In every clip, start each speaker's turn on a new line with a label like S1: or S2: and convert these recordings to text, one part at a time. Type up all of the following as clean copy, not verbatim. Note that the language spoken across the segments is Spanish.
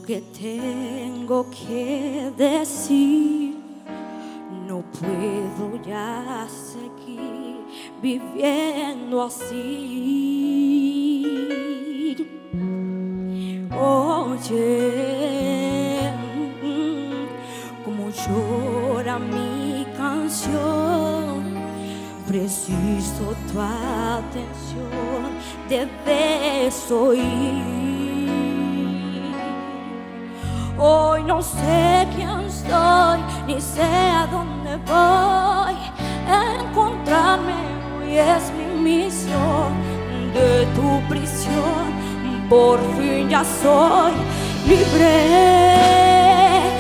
S1: que tengo que decir. No puedo ya seguir viviendo así. Oye, como llora mi canción, preciso tu atención, debes oír. Hoy no sé quién soy, ni sé a dónde voy. Encontrarme hoy es mi misión. De tu prisión por fin ya soy libre.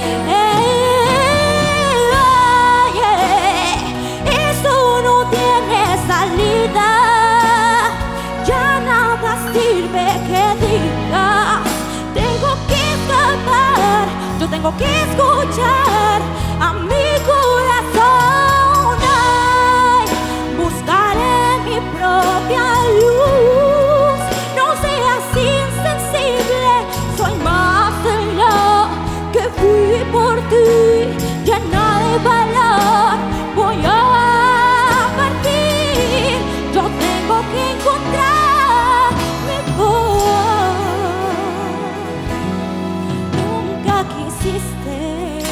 S1: Esto no tiene salida. Ya nada sirve que digas. Tengo que escapar, yo tengo que escuchar a mi corazón. Ay, buscaré mi propia luz. No seas insensible, soy más de lo que fui por ti. Llena de valor, voy a partir. Yo tengo que encontrar mi voz. Nunca quisiste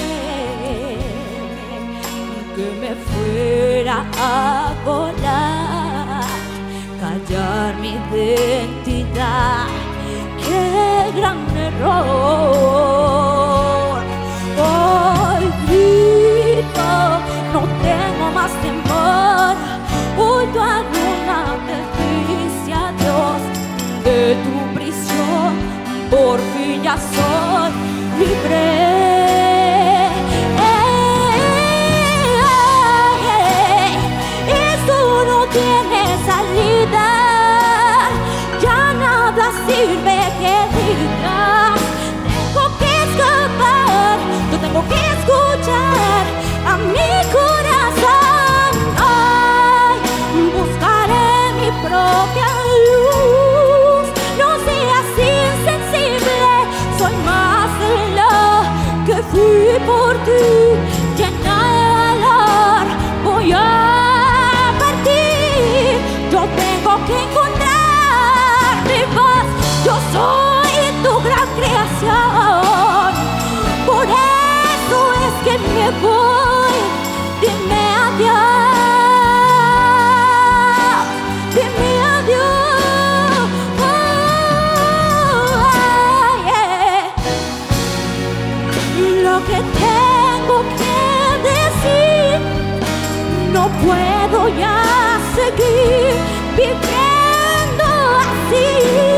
S1: que me fuera a volar, callar mi identidad. ¡Qué gran error! Hoy grito, no tengo más temor. Hoy tu luna te dice adiós. De tu prisión por fin ya soy libre. Esto no tiene salida. Ya nada sirve que digas. Tengo que escapar, yo tengo que escuchar a mi corazón. Ay, buscaré mi propia luz. No seas insensible, soy más de lo que fui por ti. Llena de valor, voy a partir. Yo tengo que encontrar mi voz. Yo soy tu gran creación. Por eso es que me voy. Dime adiós. Dime adiós. Oh, yeah. Lo que tengo que decir, no puedo ya seguir viviendo así.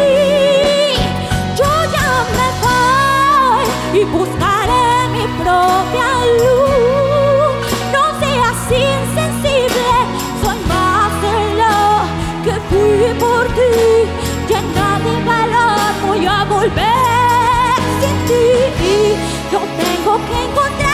S1: Yo ya me voy y buscaré mi propia luz. No seas insensible, soy más de lo que fui por ti. Llena de valor, voy a volver sin ti. Yo tengo que encontrar